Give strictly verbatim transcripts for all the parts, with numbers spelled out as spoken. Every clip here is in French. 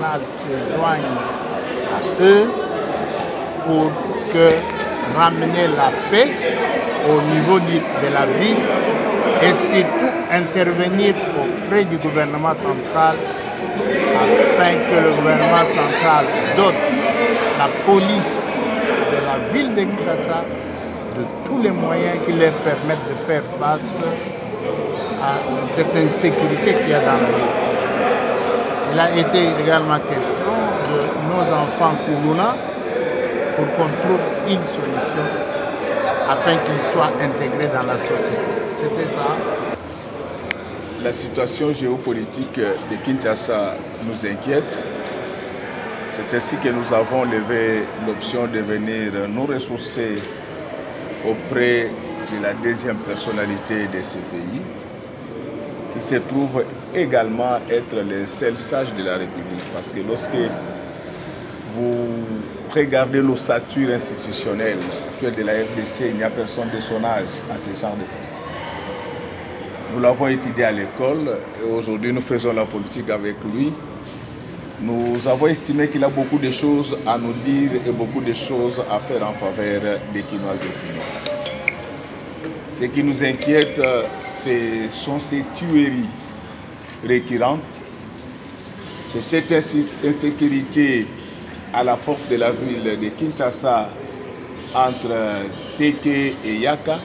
se joignent à eux pour que ramener la paix au niveau de la ville et surtout intervenir auprès du gouvernement central afin que le gouvernement central dote la police de la ville de Kinshasa de tous les moyens qui leur permettent de faire face à cette insécurité qu'il y a dans la ville. Il a été également question de nos enfants Koulouna pour qu'on trouve une solution afin qu'ils soient intégrés dans la société. C'était ça. La situation géopolitique de Kinshasa nous inquiète. C'est ainsi que nous avons levé l'option de venir nous ressourcer auprès de la deuxième personnalité de ce pays, qui se trouve également être le seul sage de la République. Parce que lorsque vous regardez l'ossature institutionnelle actuelle de la R D C, il n'y a personne de son âge à ce genre de poste. Nous l'avons étudié à l'école et aujourd'hui nous faisons la politique avec lui. Nous avons estimé qu'il a beaucoup de choses à nous dire et beaucoup de choses à faire en faveur des Kinoises et Kinois. Ce qui nous inquiète, ce sont ces tueries récurrentes, c'est cette insécurité à la porte de la ville de Kinshasa entre Teke et Yaka.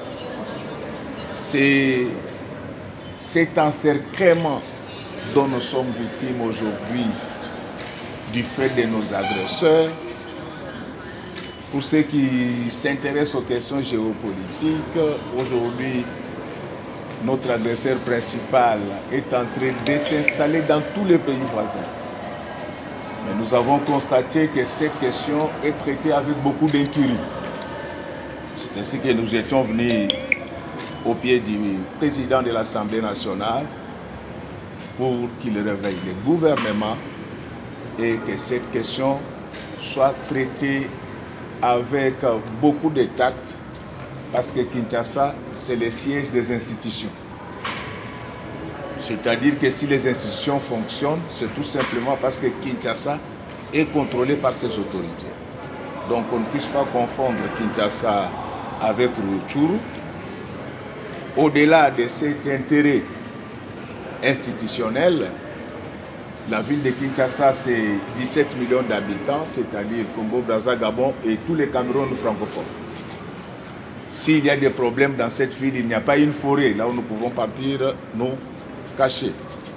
C'est cet encerclement dont nous sommes victimes aujourd'hui du fait de nos agresseurs. Pour ceux qui s'intéressent aux questions géopolitiques, aujourd'hui, notre agresseur principal est en train de s'installer dans tous les pays voisins. Mais nous avons constaté que cette question est traitée avec beaucoup d'incurie. C'est ainsi que nous étions venus au pied du président de l'Assemblée nationale pour qu'il réveille le gouvernement et que cette question soit traitée avec beaucoup de tact, parce que Kinshasa, c'est le siège des institutions. C'est-à-dire que si les institutions fonctionnent, c'est tout simplement parce que Kinshasa est contrôlé par ses autorités. Donc on ne puisse pas confondre Kinshasa avec Rutshuru. Au-delà de cet intérêt institutionnel, la ville de Kinshasa, c'est dix-sept millions d'habitants, c'est-à-dire Congo, Brazza, Gabon et tous les Cameroun francophones. S'il y a des problèmes dans cette ville, il n'y a pas une forêt là où nous pouvons partir nous cacher.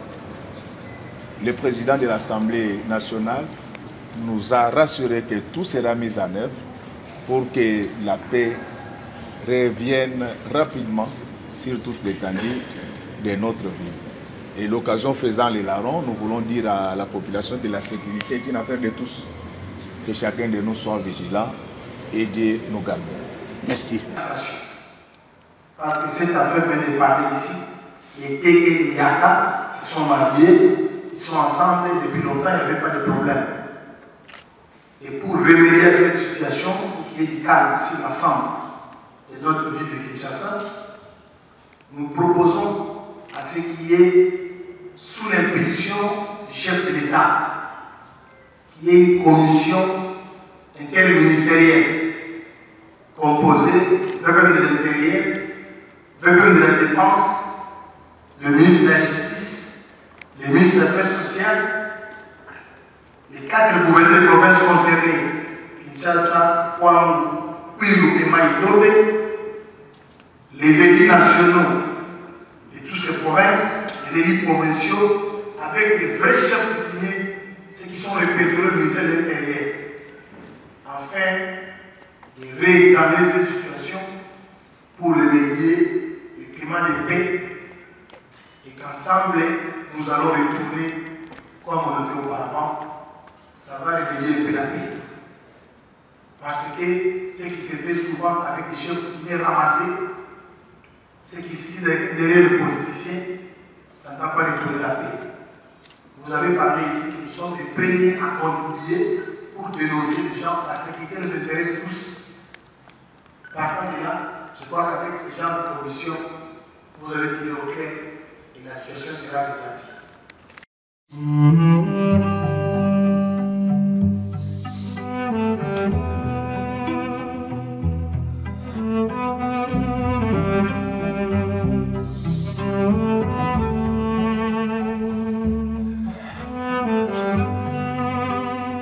Le président de l'Assemblée nationale nous a rassuré que tout sera mis en œuvre pour que la paix revienne rapidement sur toute l'étendue de notre ville. Et l'occasion faisant les larrons, nous voulons dire à la population que la sécurité est une affaire de tous. Que chacun de nous soit vigilant et de nous garder. Merci. Parce que cette affaire vient de parler ici. Les Teke et les Yaka se sont mariés, ils sont ensemble depuis longtemps, il n'y avait pas de problème. Et pour remédier à cette situation, pour qu'il y ait du calme ici, l'ensemble de notre ville de Kinshasa, nous proposons à ce qu'il y ait, sous l'impulsion du chef de l'État, qu'il y ait une commission interministérielle composée de l'homme de l'Intérieur, de l'homme de la Défense, le ministre de la Justice, le ministre des Affaires sociales, les quatre gouverneurs de provinces concernés, Kinshasa, Kouamou, Kwilu et Maïdobe, les élus nationaux de toutes ces provinces, les élus provinciaux, avec des vrais chefs coutumiers, ceux qui sont les pétroliers du ministère de l'Intérieur, afin de réexaminer cette situation pour remédier le climat de paix et qu'ensemble, nous allons retourner comme on était auparavant. Ça va réveiller un peu la paix. Parce que ce qui se fait souvent avec des chefs coutumiers ramassés, ce qui se dit derrière les politiciens, ça ne va pas retourner la paix. Vous avez parlé ici que nous sommes les premiers à contribuer pour dénoncer les gens. La sécurité nous intéresse tous. Par contre, là, je crois qu'avec ce genre de commission, vous allez dire au clair et la situation sera rétablie.